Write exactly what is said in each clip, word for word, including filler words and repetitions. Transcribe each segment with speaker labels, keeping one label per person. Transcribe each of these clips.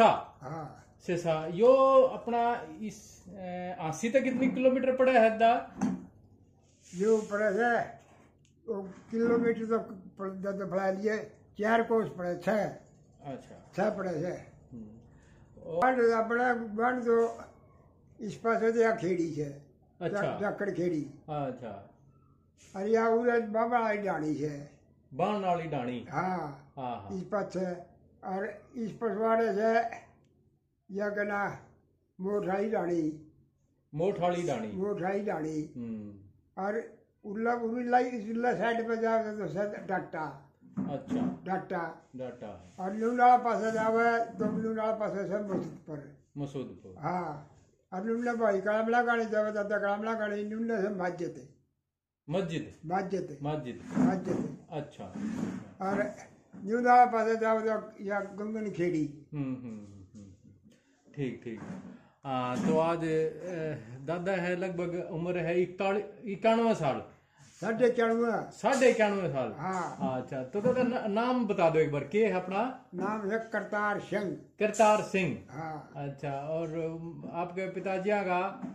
Speaker 1: सा
Speaker 2: हाँ
Speaker 1: से सा यो अपना इस अस्सी तक कितनी किलोमीटर पड़ा है दा
Speaker 2: जो पड़े है वो किलोमीटर तो पड़ा लिए चार कोस पड़े छः।
Speaker 1: अच्छा
Speaker 2: छः पड़े है और अपना वन तो इस पास है खेड़ी है।
Speaker 1: अच्छा
Speaker 2: जाकड़ खेड़ी।
Speaker 1: अच्छा
Speaker 2: अरे या उधर बाबा डाणी है
Speaker 1: बाण वाली डाणी।
Speaker 2: हाँ
Speaker 1: हाँ हाँ
Speaker 2: इस पास है और इस पसवाड़े से या कहना मोठाई डाणी
Speaker 1: मोठाली डाणी
Speaker 2: मोठाई डाणी
Speaker 1: हम्म
Speaker 2: और उल्ला उल्ला उल्ला साइड पे जाओगे तो सर डाटा।
Speaker 1: अच्छा
Speaker 2: डाटा
Speaker 1: डाटा
Speaker 2: और लूनाला पास जावे तो लूनाला पास से मसूद पर
Speaker 1: मसूदपुर।
Speaker 2: हाँ और लूना भाई कड़मला गाड़ी जावे तो कड़मला गाड़ी लूना से मस्जिद
Speaker 1: मस्जिद
Speaker 2: मस्जिद
Speaker 1: मस्जिद
Speaker 2: मस्जिद।
Speaker 1: अच्छा
Speaker 2: और लूनाला पास जावे तो या गंगन खेड़ी।
Speaker 1: हम्म हम्म ठीक ठीक। हाँ तो आज दादा है लगभग उम्र है इक्यानवे साल
Speaker 2: साढ़े इक्यानवे
Speaker 1: साढ़े इक्यानवे साल।
Speaker 2: हाँ
Speaker 1: अच्छा तो दादा ना, नाम बता दो एक बार के है अपना
Speaker 2: नाम है करतार सिंह।
Speaker 1: करतार सिंह।
Speaker 2: हाँ
Speaker 1: अच्छा और आपके पिताजी का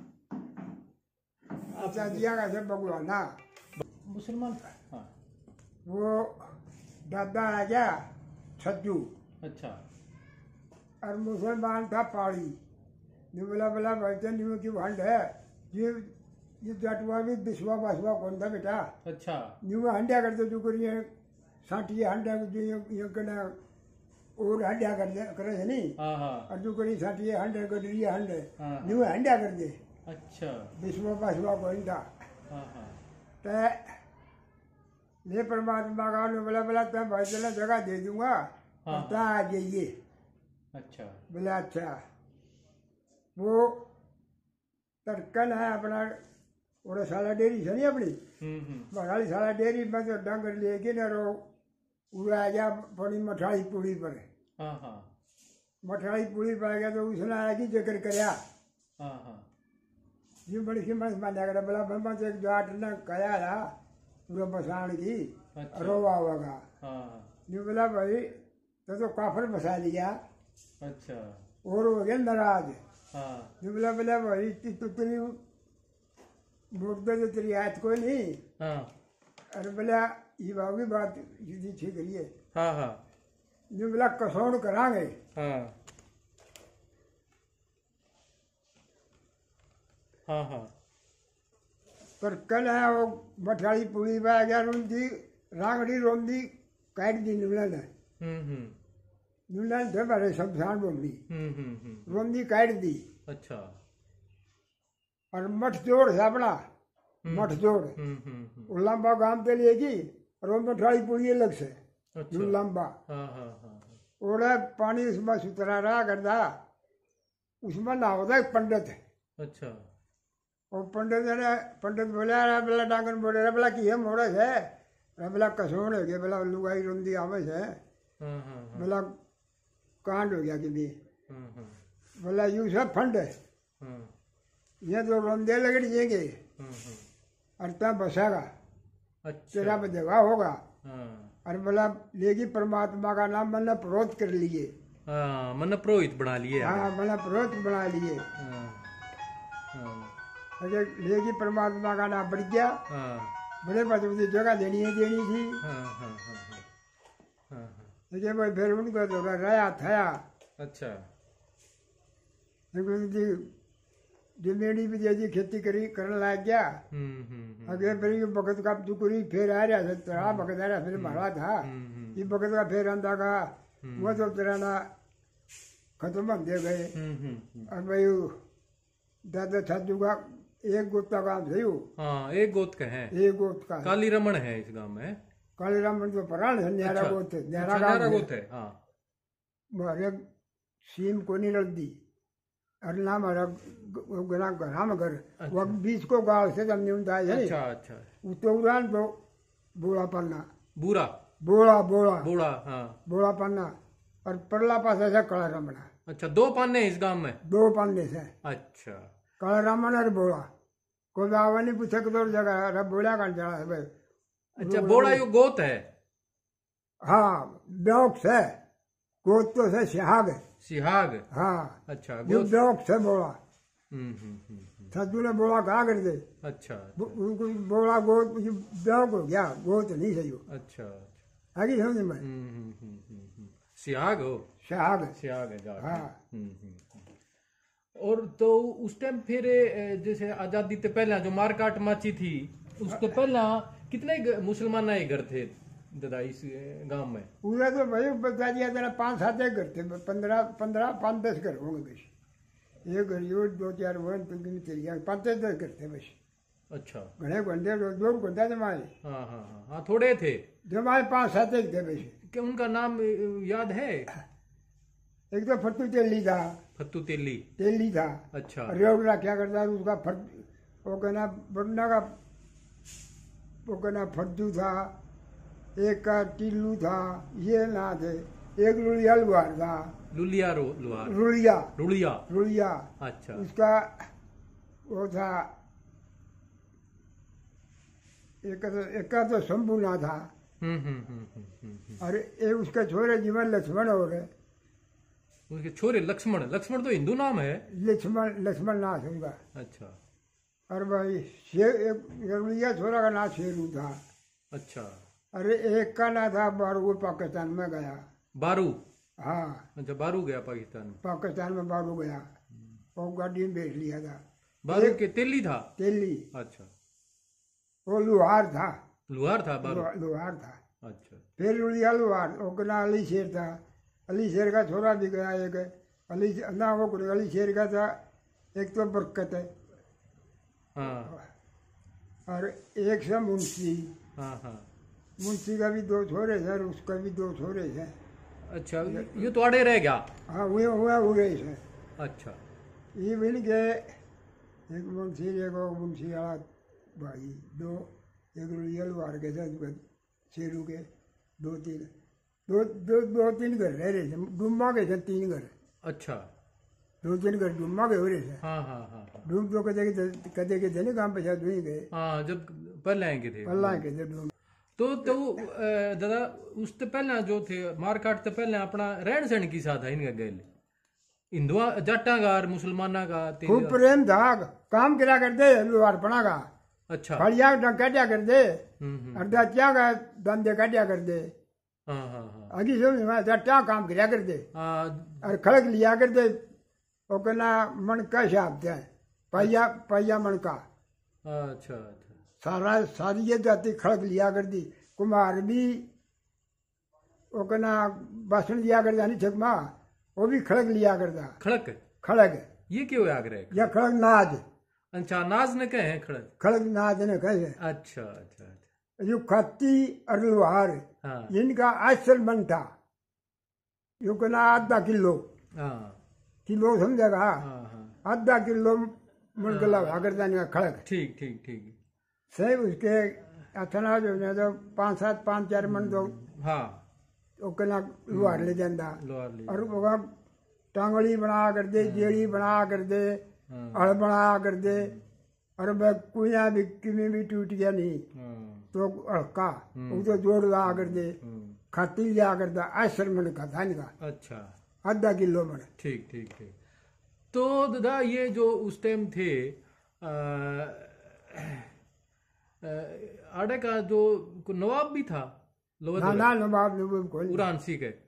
Speaker 2: पिताजी का से बगुआना
Speaker 1: मुसलमान। हाँ
Speaker 2: वो दादा है क्या छज्जू।
Speaker 1: अच्छा
Speaker 2: और मुसलमान था पाड़ी निवला बला बैठे निव की भंड है ये ये जटुआ भी बिस्वा बसवा कौन था बेटा।
Speaker 1: अच्छा
Speaker 2: निव हंडिया करते जो करिए साठी हंडिया जो ये करना और हंडिया कर दे करे है नहीं।
Speaker 1: हाँ हाँ
Speaker 2: और जो करी साठी हंडे कर दिए हंडे
Speaker 1: हाँ
Speaker 2: निव हंडिया कर दे।
Speaker 1: अच्छा
Speaker 2: बिस्वा बसवा कौन था
Speaker 1: हाँ हाँ
Speaker 2: ते ये परमात्मा का बोला बोला तो भाई चला जगह दे दूंगा पता आ जाइए।
Speaker 1: अच्छा
Speaker 2: बोला अच्छा वो तड़कन है अपना और साला डेरी से नहीं अपनी बघाली साला डेरी में तो डंगर लेके न रो उड़ा गया बड़ी मठाई पूड़ी पर।
Speaker 1: हाँ हाँ
Speaker 2: मठाई पूड़ी पर आ गया तो उसने आया कि जिक्र कराया।
Speaker 1: हाँ हाँ
Speaker 2: जी बड़ी हिम्मत मान्या कर बोला ब्रह्मा से एक जाट ने कया था पूरा बसाण की।
Speaker 1: अच्छा
Speaker 2: रोवा होगा।
Speaker 1: हाँ
Speaker 2: जी बोला भाई तो तो काफर बसा लिया।
Speaker 1: अच्छा
Speaker 2: और हो गया नाराज।
Speaker 1: हाँ
Speaker 2: जो बोला बोला भाई तो तेरी मुर्दा तो तेरी आयत कोई नहीं।
Speaker 1: हाँ
Speaker 2: अरे बोला ये बाबू बात सीधी ठीक करिए।
Speaker 1: हाँ हाँ
Speaker 2: जो बोला कसौड़ करांगे।
Speaker 1: हाँ हाँ हाँ
Speaker 2: पर कल है वो मठाई पूरी में आ गया रोंदी रांगड़ी रोंदी काट दी नुलन है।
Speaker 1: हम्म हम्म
Speaker 2: नुलन थे बड़े शमशान बोली
Speaker 1: हम्म हम्म
Speaker 2: रोंदी काट दी।
Speaker 1: अच्छा
Speaker 2: और मठ जोड़ है अपना मठ जोड़
Speaker 1: हम्म हम्म
Speaker 2: वो लंबा गांव के लिए की और वो मठाई पूरी अलग से
Speaker 1: अच्छा
Speaker 2: लंबा
Speaker 1: हाँ हाँ हाँ
Speaker 2: ओड़ा पानी उसमें सुतरा रहा करता उसमें ना होता एक पंडित है।
Speaker 1: अच्छा
Speaker 2: और पंडित ने पंडित बोला रहा बोला डांगन बोले रहा बोला कि ये मोड़े है रहा बोला कसोड़ हो गया बोला लुगाई रोंदी आवे है।
Speaker 1: हाँ हाँ
Speaker 2: बोला कांड हो गया कि भी
Speaker 1: हाँ हाँ
Speaker 2: बोला यू सब फंड है
Speaker 1: हाँ
Speaker 2: ये तो रोंदे लगड़ जाएंगे
Speaker 1: हाँ
Speaker 2: और तब बसेगा
Speaker 1: अच्छा
Speaker 2: तेरा बदेगा होगा।
Speaker 1: हाँ
Speaker 2: और बोला लेगी परमात्मा का नाम मैंने प्रोत कर लिए।
Speaker 1: हाँ मैंने पुरोहित बना लिए।
Speaker 2: हाँ मैंने प्रोत बना लिए।
Speaker 1: हाँ हाँ
Speaker 2: अगर लेगी परमात्मा का नाम बढ़ गया
Speaker 1: हाँ
Speaker 2: बड़े पास मुझे जगह देनी है देनी थी।
Speaker 1: हाँ हाँ हाँ हाँ
Speaker 2: देखिए भाई फिर उनको तो रहा था।
Speaker 1: अच्छा
Speaker 2: जमीनी भी जैसी खेती करी करने लग गया। अगे फिर बकत का दुकुरी फिर आ रहा था बकत आ रहा फिर मारा था ये बकत का फिर अंदा का वो तो तेरा ना खत्म हम दे गए। और भाई दादा छाजू का एक गोत का काम सही हो।
Speaker 1: हाँ एक गोत का है
Speaker 2: एक गोत का
Speaker 1: काली रमन है इस गांव में।
Speaker 2: काली रमन तो परान है न्यारा गोत है न्यारा
Speaker 1: न्यारा गोत है। हाँ
Speaker 2: मारे सीम को नहीं रख दी और नाम हमारा गना घरा में घर वो बीच को गाल से जमने उनता है।
Speaker 1: अच्छा अच्छा
Speaker 2: तो उड़ान तो बोड़ा पन्ना
Speaker 1: बुरा
Speaker 2: बोड़ा बोड़ा
Speaker 1: बोड़ा हाँ
Speaker 2: बोड़ा पन्ना और परला पास ऐसा कला रमना।
Speaker 1: अच्छा दो पाने इस गांव में
Speaker 2: दो पन्ने से।
Speaker 1: अच्छा
Speaker 2: कला रमन और बोड़ा कोई बाबा नहीं पूछे कि दो जगह बोला कर जा है भाई।
Speaker 1: अच्छा बोड़ा यो गोत है।
Speaker 2: हाँ ब्योक से गोत तो से सिहाग है
Speaker 1: सिहाग।
Speaker 2: हाँ
Speaker 1: अच्छा
Speaker 2: जो
Speaker 1: गोत।
Speaker 2: ब्लॉक से बोला
Speaker 1: हम्म हम्म हम्म
Speaker 2: सज्जू ने बोला कहा कर दे
Speaker 1: अच्छा
Speaker 2: वो- उनको बोला गोत ब्लॉक हो गया गोत नहीं सही हो
Speaker 1: अच्छा
Speaker 2: आगे समझ में
Speaker 1: हम्म हम्म हम्म हम्म हम्म। सिहाग हो।
Speaker 2: शाग
Speaker 1: सिहाग है जाट।
Speaker 2: हाँ।
Speaker 1: हम्म हम्म हम्म। और तो उस टाइम फिर ए, जैसे आजादी से पहला जो मारकाट माची थी उसके पहला कितने ग- मुसलमान आए घर थे दादा इस गांव में?
Speaker 2: पूरा तो भाई बता दिया तेरा पाँच सात एक घर थे पंद्रह पंद्रह पाँच दस घर होंगे बस एक घर यो दो चार वन तो गिन चल गया पाँच दस दस घर थे बस
Speaker 1: अच्छा
Speaker 2: घने घंटे दो घंटा जमाए
Speaker 1: हाँ हाँ हाँ हाँ थोड़े थे।
Speaker 2: जमाए पाँच सात एक थे बस
Speaker 1: क्या उनका नाम ए, याद है?
Speaker 2: एक तो फट्टू तेली था
Speaker 1: फत्तू तेली।
Speaker 2: तेली था
Speaker 1: अच्छा
Speaker 2: रेवड़ा क्या करता था उसका फट वो कहना बन्ना का वो कहना फट्टू था एक का टिल्लू था ये ना थे एक रुड़िया लुहार था
Speaker 1: लुलिया रो लुहार
Speaker 2: रुड़िया
Speaker 1: रुड़िया।
Speaker 2: रुड़िया
Speaker 1: अच्छा
Speaker 2: उसका वो था एक का तो- एक का तो शंभू ना था
Speaker 1: हम्म हम्म हम्म हम्म हम्म हम्म।
Speaker 2: और एक उसके छोरे जीवन लक्ष्मण हो रहे
Speaker 1: उसके छोरे लक्ष्मण। लक्ष्मण तो हिंदू नाम है।
Speaker 2: लक्ष्मण लक्ष्मण नाथ उनका
Speaker 1: अच्छा
Speaker 2: और भाई शेर एक रुड़िया छोरा का नाम शेरू था
Speaker 1: अच्छा
Speaker 2: अरे एक का ना था बारू वो पाकिस्तान में गया
Speaker 1: बारू।
Speaker 2: हाँ
Speaker 1: अच्छा बारू गया पाकिस्तान में।
Speaker 2: पाकिस्तान में बारू गया वो गाड़ी में बेच लिया था
Speaker 1: बारू के तेली था।
Speaker 2: तेली
Speaker 1: अच्छा
Speaker 2: वो लुहार था
Speaker 1: लुहार था बारू।
Speaker 2: लुहा- लुहार था
Speaker 1: अच्छा
Speaker 2: फिर रुड़िया लुहार वो कहना अली शेर था अली शेर का छोरा भी गया एक अली ना वो कोई अली शेर का था एक तो बरकत है
Speaker 1: हाँ
Speaker 2: और एक से मुंशी
Speaker 1: हाँ हाँ
Speaker 2: मुंशी का भी दो छोरे थे और उसका भी दो छोरे थे
Speaker 1: अच्छा ये तो आड़े रह गया।
Speaker 2: हाँ हुए हुए हुए थे
Speaker 1: अच्छा
Speaker 2: ये मिल गए एक मुंशी एक वो मुंशी वाला भाई दो एक रुड़िया लुहार के थे शेरू के दो तीन दो दो दो तीन घर रह रहे थे डुम्मा के थे तीन घर
Speaker 1: अच्छा
Speaker 2: दो तीन घर डुम्मा के हो रहे थे
Speaker 1: हाँ हाँ हाँ हाँ
Speaker 2: डूम तो कदे के कदे के थे ना काम पे शायद वहीं गए
Speaker 1: हाँ जब पहले आएंगे थे
Speaker 2: अल्लाह के थे डूम
Speaker 1: तो तो अ, दादा उससे पहले जो थे मारकाट से पहले अपना रहन सहन की साथ है इनका गैल हिंदुआ जाटा का और मुसलमाना का ते-
Speaker 2: खूब प्रेम था काम करा करते लुहार पड़ा का
Speaker 1: अच्छा
Speaker 2: फड़िया काटिया कर दे
Speaker 1: हम्म हम्म
Speaker 2: अर्धा क्या का धंधे काटिया कर दे
Speaker 1: हाँ हाँ हाँ
Speaker 2: आगे समझ में आया क्या काम करा कर दे
Speaker 1: हाँ
Speaker 2: और खड़क लिया कर दे वो कहना मन का शाप थे पैया पैया मन का
Speaker 1: अच्छा अच्छा
Speaker 2: सारा सारी ये जाति खड़क लिया कर दी कुमार भी वो कहना भाषण दिया कर जानी छकमा वो भी खड़क लिया करता
Speaker 1: खड़क
Speaker 2: खड़क
Speaker 1: ये क्यों आग्रह?
Speaker 2: या खड़क नाज
Speaker 1: अच्छा नाज ने कहे हैं खड़क।
Speaker 2: खड़क नाज ने कहे
Speaker 1: अच्छा अच्छा अच्छा
Speaker 2: जो खत्ती और लुहार
Speaker 1: हाँ
Speaker 2: इनका आश्चर्य मन था यो कहना आधा किलो
Speaker 1: हाँ
Speaker 2: किलो समझेगा
Speaker 1: हाँ हाँ
Speaker 2: आधा किलो मुनगला भागर जाने का खड़क
Speaker 1: ठीक ठीक ठीक
Speaker 2: सही उसके अथना जो है तो पाँच सात पाँच चार मन तो
Speaker 1: हाँ
Speaker 2: वो कहना लुहार ले जाता
Speaker 1: लोहार ली
Speaker 2: और वो टांगड़ी बना कर दे जेड़ी बना कर दे
Speaker 1: हाँ
Speaker 2: हड़ बना कर दे और वह कुइया भी किमें भी टूट गया नहीं
Speaker 1: हाँ
Speaker 2: तो हड़का वो तो जोड़ ला कर दे
Speaker 1: हम्म,
Speaker 2: खाती लिया करता आश्रम मन का था इनका
Speaker 1: अच्छा
Speaker 2: आधा किलो मन
Speaker 1: ठीक ठीक ठीक। तो दादा ये जो उस टाइम थे आ, आ, आड़े का जो को नवाब भी था
Speaker 2: ना
Speaker 1: लोधरा
Speaker 2: ना नवाब नवाब कोई नहीं।
Speaker 1: उरानसी के।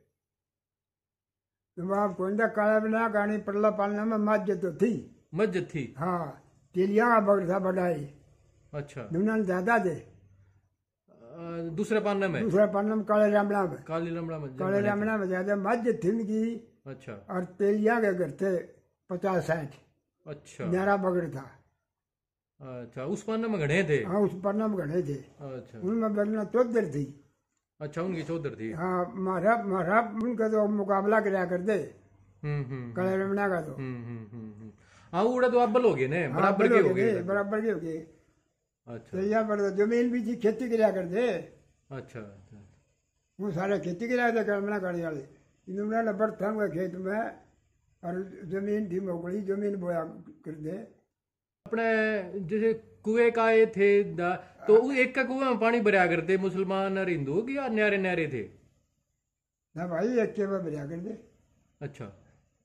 Speaker 2: नवाब कोई ना काला बना गानी पड़ला पालना में मस्जिद तो थी
Speaker 1: मस्जिद थी।
Speaker 2: हाँ तिलिया का बगड़ था बढ़ाई
Speaker 1: अच्छा
Speaker 2: दुनिया ज्यादा थे
Speaker 1: आ, दूसरे पान्ने में
Speaker 2: दूसरा पालना में काले रामला में
Speaker 1: काली लमड़ा में
Speaker 2: काले रामला में ज्यादा मस्जिद थी उनकी
Speaker 1: अच्छा
Speaker 2: और तेलिया के घर थे पचास साठ
Speaker 1: अच्छा
Speaker 2: न्यारा बगड़ था
Speaker 1: अच्छा उस पान्ने में घड़े थे।
Speaker 2: हाँ उस पन्ना में घड़े थे
Speaker 1: अच्छा
Speaker 2: उनमें बगना चौधर थी
Speaker 1: अच्छा उनकी चौधर थी।
Speaker 2: हाँ मारा मारा उनका तो मुकाबला कराया करते
Speaker 1: हम्म हम्म
Speaker 2: काले रमना का तो
Speaker 1: हम्म हम्म हम्म हम्म। हाँ उड़ा तो अब्बल हो गए ने
Speaker 2: हाँ,
Speaker 1: बराबर के हो
Speaker 2: गए,
Speaker 1: गए।
Speaker 2: बराबर के हो गए
Speaker 1: अच्छा
Speaker 2: तो यहाँ पर तो जमीन भी थी खेती कराया करते
Speaker 1: अच्छा अच्छा
Speaker 2: वो सारे खेती कराया थे रमना करने वाले इन्होंने लबर था उनके खेत में और जमीन थी मोकड़ी जमीन बोया करते
Speaker 1: अपने जैसे कुएं का ये थे दा, तो उ एक का कुएं में पानी भरा करते मुसलमान और हिंदू कि या न्यारे न्यारे थे?
Speaker 2: ना भाई एक के में भरिया करते
Speaker 1: अच्छा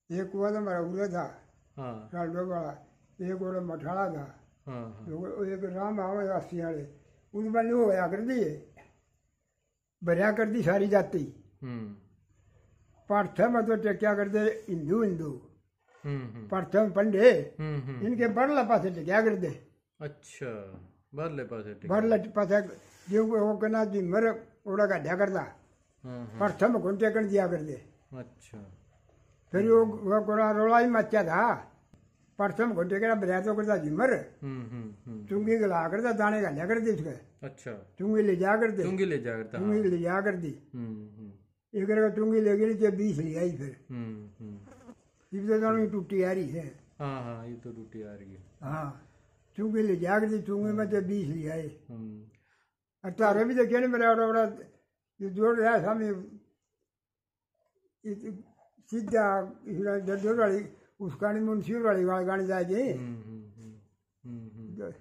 Speaker 2: एक कुआ तो हमारा उरे था
Speaker 1: हाँ
Speaker 2: रालडो वाला, एक और मठाड़ा था,
Speaker 1: हाँ हाँ
Speaker 2: तो एक राम आवे अस्सी वाले उस बने होया कर दिए भरिया कर दी सारी जाति
Speaker 1: हम्म
Speaker 2: पार्थ में तो टेक्या कर दे हिंदू हिंदू
Speaker 1: हम्म हम्म
Speaker 2: पार्थ में पंडे
Speaker 1: हम्म हम्म
Speaker 2: इनके बरला पासे टेक्या कर दे
Speaker 1: अच्छा बारले पासे ठीक
Speaker 2: बरला पासे जो वो कहना जी मर ओड़ा गाढ़ा करता
Speaker 1: हाँ हाँ
Speaker 2: पार्थ में कौन टेकन दिया कर दे
Speaker 1: अच्छा
Speaker 2: फिर वो वो कोड़ा रोला ही मचा था पार्थ में कौन टेकना बजा तो करता जी मर
Speaker 1: हम्म हम्म हम्म
Speaker 2: चुंगी गला करता दाने गाढ़ा कर दे उसके
Speaker 1: अच्छा
Speaker 2: चुंगी ले जा कर दे
Speaker 1: चुंगी ले जा करता हाँ
Speaker 2: चुंगी ले जा कर दी
Speaker 1: हम्म हम्म
Speaker 2: एक का चुंगी ले गई जब बीस ले आई फिर
Speaker 1: हम्म हम्म
Speaker 2: इब तो दोनों की टूटी आ रही है
Speaker 1: हाँ हाँ ये तो टूटी आ रही है
Speaker 2: हाँ चुंगी ले जा कर दी चुंगी में जब बीस ले आए
Speaker 1: हम्म
Speaker 2: और तारे भी देखे नहीं मेरा बड़ा ये जोड़ रहा है सामने ये सीधा जोड़ वाली उस गाड़ी मुंशी वाली वाली गाड़ी जाएगी
Speaker 1: हम्म हम्म हम्म हम्म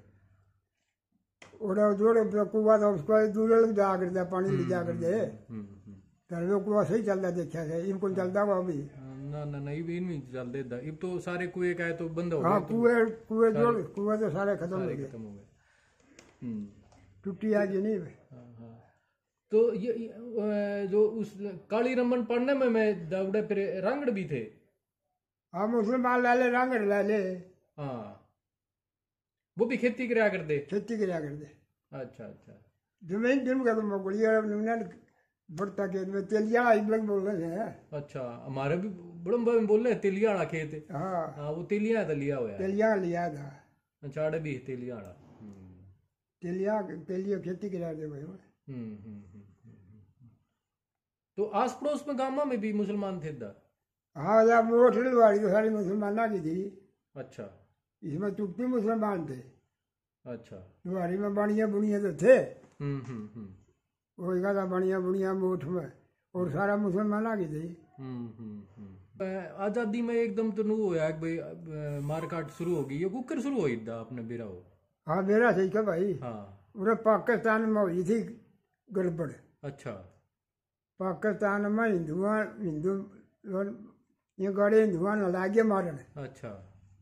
Speaker 2: और जोड़ कुआ था उसको दूर लोग जा कर दे पानी ले जा कर दे
Speaker 1: हम्म हम्म
Speaker 2: तारे वो कुआ सही चलता देखा है इनको चलता हुआ अभी
Speaker 1: ना ना नहीं भी नहीं चल देता अब तो सारे कुएं का है तो बंद हो
Speaker 2: हाँ
Speaker 1: गए तो
Speaker 2: कुएं कुएं जोड़ कुएं तो सारे खत्म हो
Speaker 1: सारे
Speaker 2: गए
Speaker 1: खत्म हो गए हम्म
Speaker 2: टूटी आ गई नहीं
Speaker 1: हाँ हाँ तो ये ये, अ, जो उस काली रमन पढ़ने में मैं दौड़े फिर रंगड़ भी थे
Speaker 2: हाँ मुसलमान ला ले रंग ला ले
Speaker 1: हाँ वो भी खेती कराया करते
Speaker 2: खेती कराया कर दे
Speaker 1: अच्छा अच्छा
Speaker 2: जमीन दिन का तो मगुड़िया बढ़ता खेत में तेलिया इबलग बोल रहे हैं
Speaker 1: अच्छा हमारे भी बड़म में बोल रहे हैं तेलिया वाला खेत है
Speaker 2: हाँ
Speaker 1: हाँ वो तेलिया तो लिया हुआ है
Speaker 2: तेलिया लिया था
Speaker 1: अच्छा आड़े भी है तेलिया वाला हम्म
Speaker 2: तेलिया तेलिया खेती करा दे भाई
Speaker 1: हम्म हम्म, हम्म, हम्म, हम्म। तो आस पड़ोस में गांव में भी मुसलमान थे दा
Speaker 2: हाँ जब वो वाली तो सारी मुसलमाना की थी
Speaker 1: अच्छा
Speaker 2: इसमें टुकती मुसलमान थे
Speaker 1: अच्छा
Speaker 2: दुआरी में बनिया बुनिया तो थे
Speaker 1: हम्म हम्म हम्म
Speaker 2: वो एक था बनिया बुनिया मोठ में और सारा मुसलमाना की थी
Speaker 1: हम्म हम्म हम्म अ, आजादी में एकदम तो नहीं होया कि भाई अ, मारकाट शुरू होगी ये कुकर शुरू हुई था अपने बेरा हो
Speaker 2: हाँ मेरा सही था भाई
Speaker 1: हाँ
Speaker 2: पूरे पाकिस्तान में हुई थी गड़बड़
Speaker 1: अच्छा
Speaker 2: पाकिस्तान में हिंदुआ हिंदू ये गड़े हिंदुआ न लागे मारन
Speaker 1: अच्छा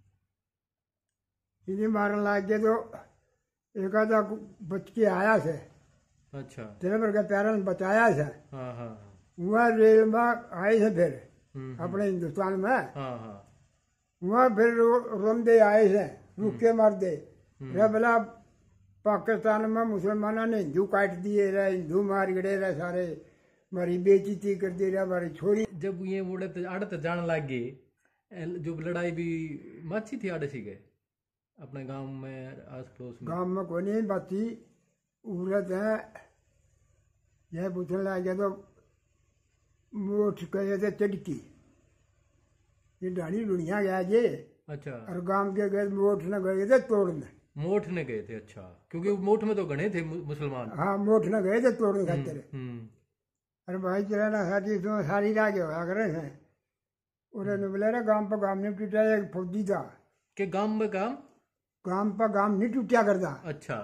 Speaker 2: इन्हें मारन लाग गए तो एक आधा बच के आया से
Speaker 1: अच्छा
Speaker 2: तेरे पर का प्यारा ने बचाया से
Speaker 1: हाँ हाँ
Speaker 2: वहाँ रेल में आए थे फिर
Speaker 1: हम्म
Speaker 2: अपने हिंदुस्तान में
Speaker 1: हाँ हाँ
Speaker 2: वहाँ फिर रोंदे आए थे रुके मार दे रे बोला पाकिस्तान में मुसलमानों ने हिंदू काट दिए रहे हिंदू मार गड़े रहे सारे हमारी बेइज्जती कर दी रहे हमारी छोरी
Speaker 1: जब ये उड़े आड़त जान लग गए एल- जो लड़ाई भी माची थी आड़े सी गए अपने गांव में आस पड़ोस में
Speaker 2: गांव में कोई नहीं बाती उड़त है यह पूछने लग गया तो मोट कहे थे चटकी ये डाली दुनिया गया जे
Speaker 1: अच्छा
Speaker 2: और गांव के गए मोट न गए थे तोड़ने
Speaker 1: मोठ ने गए थे अच्छा क्योंकि वो मोठ में तो गणे थे मु- मुसलमान
Speaker 2: हाँ मोट न गए थे तोड़ने खातिर
Speaker 1: हम्म
Speaker 2: अरे भाई चला ना साथी तो सारी लागे होया करे हैं उन्होंने बोला रे गांव पर गांव नहीं टूटा एक फौजी था
Speaker 1: के गांव में काम
Speaker 2: गांव पर गांव नहीं टूटा करता
Speaker 1: अच्छा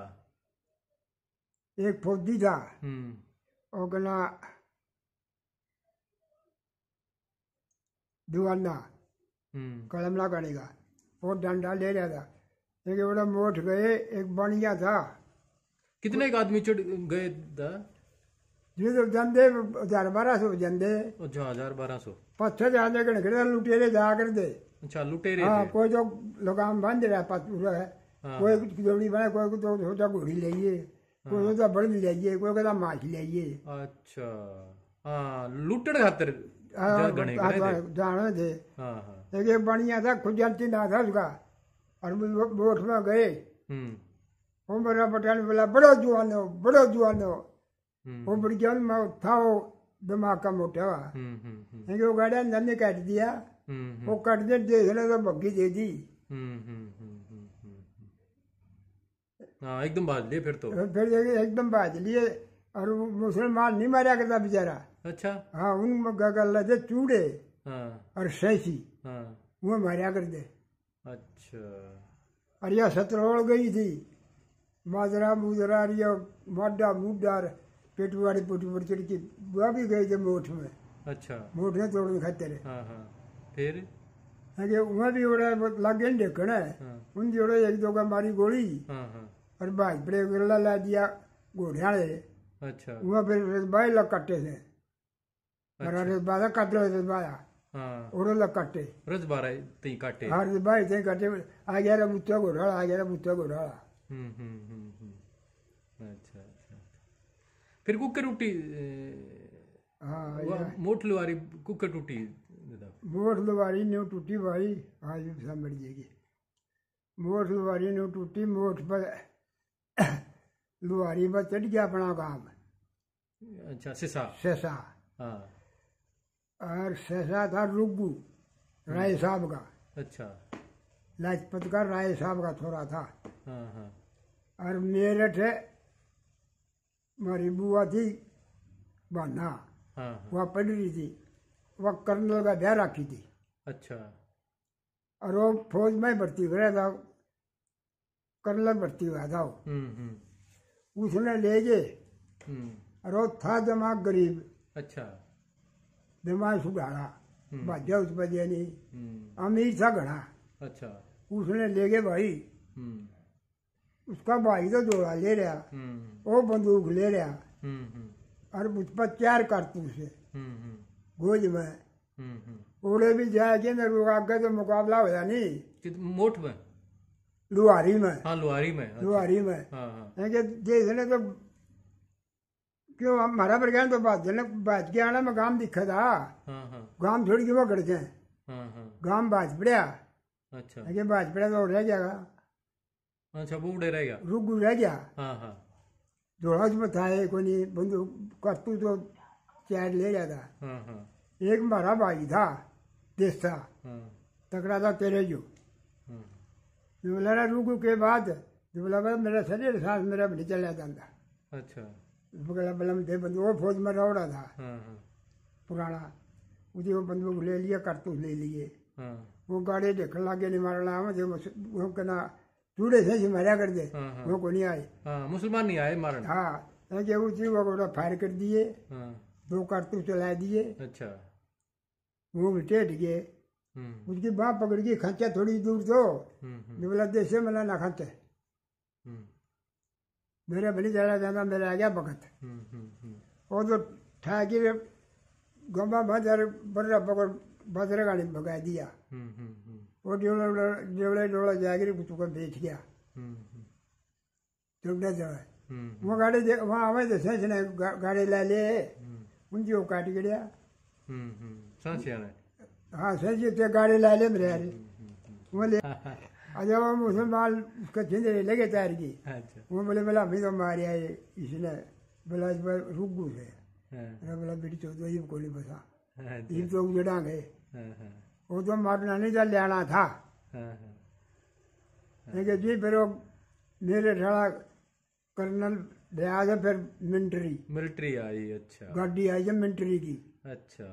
Speaker 2: एक फौजी था
Speaker 1: हम्म
Speaker 2: वो कहना दुआना
Speaker 1: हम्म
Speaker 2: कलम लगाने का वो डंडा ले रहा था एक बड़ा मोट गए एक बनिया था
Speaker 1: कितने एक आदमी चढ़ गए था
Speaker 2: जो तो जंदे हजार बारह सौ जंदे
Speaker 1: अच्छा हजार बारह सौ
Speaker 2: पत्थर जाने के निकले लुटेरे जा कर दे
Speaker 1: अच्छा लुटेरे
Speaker 2: हाँ
Speaker 1: थे
Speaker 2: कोई तो लगाम बांध रहा पत्थर है
Speaker 1: हाँ,
Speaker 2: कोई जोड़ी बना कोई तो छोटा घोड़ी लाइए कोई सोचा बड़ी लाइए कोई कहता माछ लाइए
Speaker 1: अच्छा हाँ लुटड़ खातर जा गणे गणे थे
Speaker 2: जाने थे
Speaker 1: हाँ हाँ
Speaker 2: एक एक बढ़िया था खुद जानती ना था उसका और वो बोट में गए
Speaker 1: हम्म
Speaker 2: वो मेरा बटान बोला बड़ो जुआन हो बड़ो जुआन हो
Speaker 1: हम्म
Speaker 2: वो बड़ी जान में था वो दिमाग का मोटा हुआ
Speaker 1: हम्म हम्म हम्म
Speaker 2: लेकिन वो गाड़ी अंदर ने काट दिया
Speaker 1: हम्म
Speaker 2: वो कट दे देख ले तो बग्गी दे दी
Speaker 1: हम्म हम्म हम्म हम्म हम्म हाँ एकदम बाज लिए फिर तो
Speaker 2: और फिर देखे एकदम बाज लिए और वो मुसलमान नहीं मारा करता बेचारा
Speaker 1: अच्छा
Speaker 2: हाँ उन गल थे चूड़े
Speaker 1: हाँ
Speaker 2: और सैसी
Speaker 1: हाँ
Speaker 2: वो मारा कर दे
Speaker 1: अच्छा
Speaker 2: और यह सतरोड़ गई थी माजरा मुजरा रिया माडा मुडार पेटवाड़ी पुटपुर चिड़की वह भी गए थे मोठ में
Speaker 1: अच्छा
Speaker 2: मोठ ने तोड़ने खाते रहे
Speaker 1: हाँ हाँ फिर
Speaker 2: है कि वहाँ भी ओड़ा लागे नहीं देखना है
Speaker 1: हाँ
Speaker 2: उन जोड़े एक दो का मारी गोली
Speaker 1: हाँ हाँ
Speaker 2: और भाज पड़े गिरला ला दिया घोड़ियाले
Speaker 1: अच्छा
Speaker 2: वहाँ फिर रजबाई लग कट्टे थे और
Speaker 1: अच्छा
Speaker 2: रजबादा काट लो रजबाया
Speaker 1: हाँ
Speaker 2: ओड़ो लग कट्टे
Speaker 1: रज बारा ती काटे
Speaker 2: हर रजबाई थे कट्टे आ गया रा मुत्ता घोड़ा आ गया रा मुत्ता घोड़ा
Speaker 1: हम्म हम्म हम्म हम्म अच्छा अच्छा फिर कुकर टूटी
Speaker 2: हाँ
Speaker 1: मोट लुआरी कुकर टूटी दादा
Speaker 2: मोट लुवारी न्यू टूटी भाई आज भी समझ जाएगी मोट लुवारी न्यू टूटी मोट पर लुहारी पर चढ़ गया अपना काम
Speaker 1: अच्छा सिसा
Speaker 2: सेसा
Speaker 1: हाँ
Speaker 2: और सेसा था रुग्गू राय साहब का
Speaker 1: अच्छा
Speaker 2: लाजपत का राय साहब का थोड़ा था
Speaker 1: हाँ हाँ
Speaker 2: और मेरठ है हमारी बुआ थी बहना
Speaker 1: हाँ हाँ
Speaker 2: वह पढ़ रही थी वह कर्नल का ब्याह रखी थी
Speaker 1: अच्छा
Speaker 2: और वो फौज में भर्ती हो रहा था कर्नल भर्ती हुआ था वो
Speaker 1: हम्म हम्म
Speaker 2: उसने ले गए
Speaker 1: हम्म
Speaker 2: और वो था दिमाग गरीब
Speaker 1: अच्छा
Speaker 2: दिमाग सुधारा
Speaker 1: हम्म।
Speaker 2: भाजा उस बजे नहीं
Speaker 1: हम्म
Speaker 2: अमीर था घना
Speaker 1: अच्छा
Speaker 2: उसने ले गए भाई
Speaker 1: हम्म
Speaker 2: उसका भाई तो जोड़ा ले रहा
Speaker 1: हम्म
Speaker 2: वो बंदूक ले रहा
Speaker 1: हम्म हम्म
Speaker 2: और मुझ पर चार कारतूस है
Speaker 1: हम्म हम्म
Speaker 2: गोज में
Speaker 1: हम्म हम्म
Speaker 2: ओड़े भी जाएगे ना रुक आगे तो मुकाबला होया नहीं
Speaker 1: कित मोट में
Speaker 2: लुहारी में
Speaker 1: हाँ लुहारी में अच्छा।
Speaker 2: लुहारी में
Speaker 1: हाँ हाँ
Speaker 2: है कि जिसने तो क्यों हमारा पर गया तो बात जन बाज के आना में गांव दिखा था
Speaker 1: हाँ हाँ
Speaker 2: गांव छोड़ के वो गड़ जाए
Speaker 1: हाँ हाँ
Speaker 2: गांव बाज पड़या
Speaker 1: अच्छा
Speaker 2: है कि बाज पड़ा तो रह जाएगा
Speaker 1: अच्छा वो उड़े रहेगा
Speaker 2: रुक रह गया
Speaker 1: हाँ हाँ
Speaker 2: जोड़ा में था एक नहीं बंदूक करतू तो चार ले जाता
Speaker 1: हाँ हाँ
Speaker 2: एक हमारा भाई था देश था
Speaker 1: हाँ
Speaker 2: तकड़ा था तेरे जो
Speaker 1: हाँ
Speaker 2: जो बोला ना रुकू के बाद जो बोला भाई मेरा शरीर सांस मेरा भी नहीं चला जाता
Speaker 1: अच्छा
Speaker 2: बोला बलम थे बंदूक वो फौज में रौड़ा था
Speaker 1: हाँ हाँ
Speaker 2: पुराना उसी वो बंदूक ले लिया करतूस ले लिए
Speaker 1: हाँ
Speaker 2: वो गाड़ी देखने लगे नहीं मारना मुझे वो कहना चूड़े से मारा कर दे
Speaker 1: हाँ हाँ
Speaker 2: वो को नहीं आए
Speaker 1: हाँ मुसलमान नहीं आए मारन
Speaker 2: हाँ है कि उसी वो गोड़ा फायर कर दिए
Speaker 1: हाँ
Speaker 2: दो कारतूस चला दिए
Speaker 1: अच्छा
Speaker 2: वो भी टेट गए
Speaker 1: हम्म
Speaker 2: उसकी बाँ पकड़ के खींचा थोड़ी दूर तो
Speaker 1: हम्म हम्म
Speaker 2: जो बोला देश मला ना खाते
Speaker 1: हम्म
Speaker 2: मेरे भली चला जाता मेरे आ गया बखत
Speaker 1: हम्म हम्म हम्म
Speaker 2: वो तो ठाकी गंबा बाजार बर्रा पकड़ बाजरा गाड़ी भगा दिया
Speaker 1: हम्म हम्म हम्म
Speaker 2: वो डेवड़ा डेवड़ा डेवड़ा जाकर कुछ को बैठ गया
Speaker 1: हम्म हम्म
Speaker 2: चौड़ा जगह
Speaker 1: हम्म
Speaker 2: वो गाड़ी दे- वहाँ आवे तो सही ने गा- गाड़ी ला ले
Speaker 1: हम्म
Speaker 2: उनकी वो काट गया
Speaker 1: हम्म हम्म सांसिया ने
Speaker 2: हाँ सही से गाड़ी ला ले मेरे यार वो ले
Speaker 1: हाँ हाँ
Speaker 2: अजय वो मुसलमान उसका छिंदे लगे तैयार की
Speaker 1: अच्छा
Speaker 2: वो बोले बोला अभी तो मारे आए इसने बोला इस बार रुक गु से
Speaker 1: हाँ
Speaker 2: अरे बोला बेटी चौदह ये को नहीं बसा
Speaker 1: अच्छा
Speaker 2: ये तो जड़ा गए
Speaker 1: हाँ हाँ
Speaker 2: वो तो मारना नहीं था लेना था
Speaker 1: हाँ हाँ
Speaker 2: लेकिन जी फिर वो मेरे ठड़ा कर्नल लिया था फिर मिलिट्री
Speaker 1: मिलिट्री आई अच्छा
Speaker 2: गाड़ी आई है मिलिट्री की
Speaker 1: अच्छा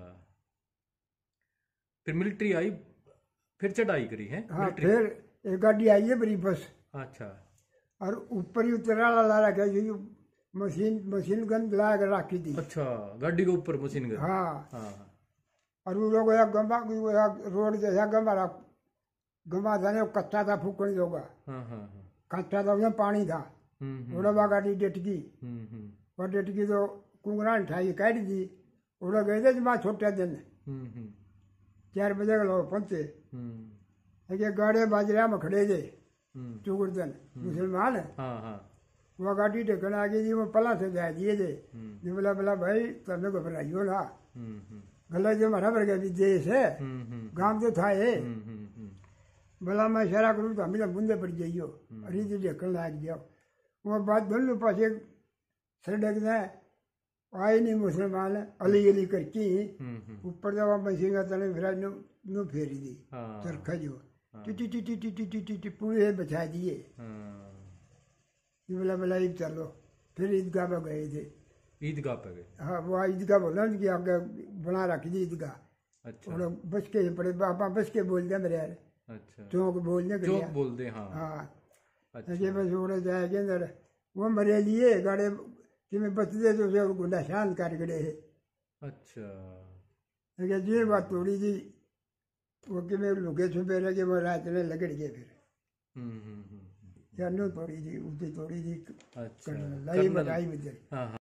Speaker 1: फिर मिलिट्री आई फिर चढ़ाई करी है
Speaker 2: हाँ
Speaker 1: मिलिट्री
Speaker 2: फिर एक गाड़ी आई है बड़ी बस
Speaker 1: अच्छा
Speaker 2: और ऊपर ही उतरा ला रखा जी मशीन मशीन गन ला कर रखी थी
Speaker 1: अच्छा गाड़ी के ऊपर मशीन गन
Speaker 2: हाँ
Speaker 1: हाँ
Speaker 2: और वो लोग एक गंबा रोड जैसा गंबा रहा गंबा था ना वो कच्चा था फूकने जोगा
Speaker 1: हाँ हाँ हाँ
Speaker 2: कच्चा था उसमें पानी था
Speaker 1: हम्म हम्म
Speaker 2: उड़ा बा गाड़ी डेटकी
Speaker 1: हम्म हम्म
Speaker 2: और डेटकी तो कुंगरा उठाई काट दी उड़ा गए थे जमा छोटे दिन
Speaker 1: हम्म हम्म
Speaker 2: चार बजे के लोग पहुंचे
Speaker 1: हम्म
Speaker 2: एक गाड़ी बाजरा में खड़े थे
Speaker 1: हम्म
Speaker 2: चुगुरदन मुसलमान
Speaker 1: हाँ हाँ
Speaker 2: वो गाड़ी टेकन आ गई थी वो पला से जा दिए थे
Speaker 1: हम्म
Speaker 2: जो बोला बोला भाई तुम्हें घबराइयो ना
Speaker 1: हम्म हम्म
Speaker 2: गला जो हमारा वर्ग भी देश है
Speaker 1: हम्म हम्म
Speaker 2: गांव तो था ये
Speaker 1: हम्म हम्म हम्म
Speaker 2: बोला मैं इशारा करूँ तो हमें तो बूंदे पड़ जाइयो अरे तो ढक्कन लाग जाओ वो बात दोनों पास एक सड़क ने आए नहीं मुसलमान अली अली करके
Speaker 1: हम्म हम्म
Speaker 2: ऊपर जब मशीन का तने फिर नु नु फेरी दी
Speaker 1: हाँ
Speaker 2: चरखा जो टिटी टिटी टिटी टिटी टिटी पूरे बचा दिए
Speaker 1: हाँ
Speaker 2: ये बोला बोला ईद चलो फिर ईदगाह में गए थे
Speaker 1: ईदगाह पे गए
Speaker 2: हाँ वो ईदगाह बोला कि आगे बना रखी थी ईदगाह
Speaker 1: अच्छा
Speaker 2: और बस के पड़े बाबा बस के बोल दे मेरे यार
Speaker 1: अच्छा
Speaker 2: चौक बोलने के
Speaker 1: चौक
Speaker 2: लिए
Speaker 1: बोल दे हाँ
Speaker 2: हाँ
Speaker 1: अच्छा
Speaker 2: ये बस उड़े जाएंगे अंदर वो मरे लिए गाड़े कि मैं बचते तो उसे गुंडा शांत कर गए है
Speaker 1: अच्छा
Speaker 2: लेकिन ये बात थोड़ी सी वो कि मैं लुके छुपे रह गए, वो रात में लगड़ गए फिर
Speaker 1: हम्म हम्म हम्म
Speaker 2: यानू थोड़ी जी उसकी थोड़ी जी
Speaker 1: अच्छा
Speaker 2: लाई बताई मुझे
Speaker 1: हाँ हाँ